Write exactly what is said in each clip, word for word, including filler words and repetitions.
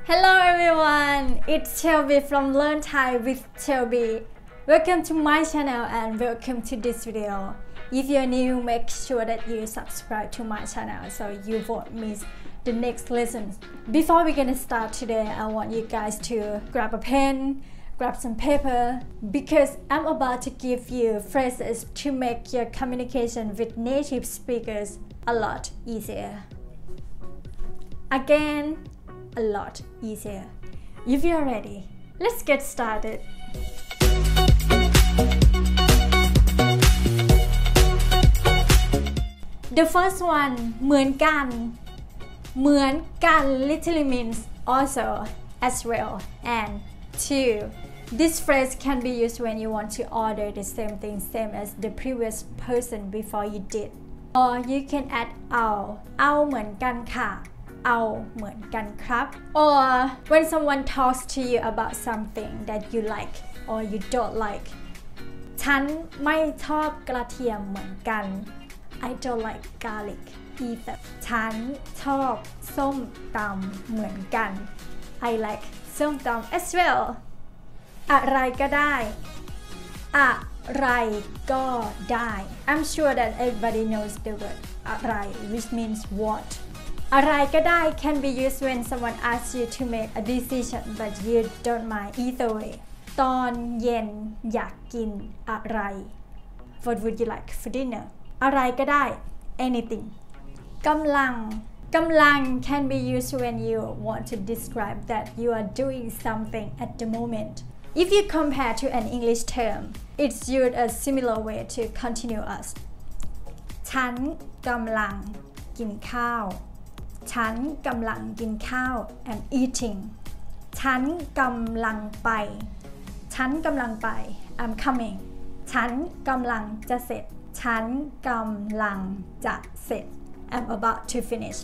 Hello everyone, it's Shelby from Learn Thai with Shelby. Welcome to my channel and welcome to this video. If you're new, make sure that you subscribe to my channel so you won't miss the next lesson. Before we're gonna start today, I want you guys to grab a pen, grab some paper, because I'm about to give you phrases to make your communication with native speakers a lot easier. Again, a lot easier. If you're ready, let's get started. The first one, เหมือนกัน เหมือนกัน literally means also, as well, and two. This phrase can be used when you want to order the same thing, same as the previous person before you did. Or you can add เอา เอา เหมือนกันค่ะ เอา เหมือนกันครับ Or when someone talks to you about something that you like or you don't like. ฉันไม่ชอบกระเทียมเหมือนกัน I don't like garlic either. ฉันชอบส้มตำเหมือนกัน I like ส้มตำ as well. อะไรก็ได้ อะไรก็ได้ I'm sure that everybody knows the word อะไร which means what. อะไรก็ได้ can be used when someone asks you to make a decision but you don't mind either way. ตอนเย็นอยากกินอะไร What would you like for dinner? อะไรก็ได้ anything. กำลัง กำลัง can be used when you want to describe that you are doing something at the moment. If you compare to an English term, it's used a similar way to continuous. ฉันกำลังกินข้าว ฉันกำลังกินข้าว I'm eating. ฉันกำลังไป ฉันกำลังไป I'm coming. ฉันกำลังจะเสร็จ ฉันกำลังจะเสร็จ I'm about to finish.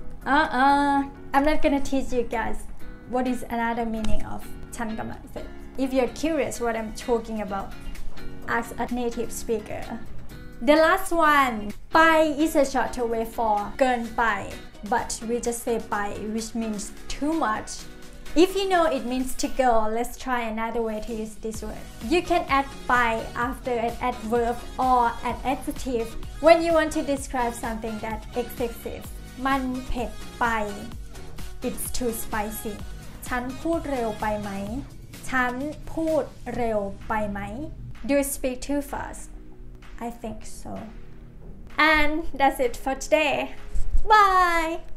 Uh-uh. I'm not gonna teach you guys what is another meaning of ฉันกำลังเสร็จ. If you're curious what I'm talking about, ask a native speaker. The last one, ไป is a shorter way for เกินไป but we just say ไป which means too much. If you know it means to go, let's try another way to use this word. You can add ไป after an adverb or an adjective when you want to describe something that's excessive. มันเผ็ดไป It's too spicy. ฉันพูดเร็วไปไหม ฉันพูดเร็วไปไหม Do you speak too fast? I think so. And that's it for today. Bye!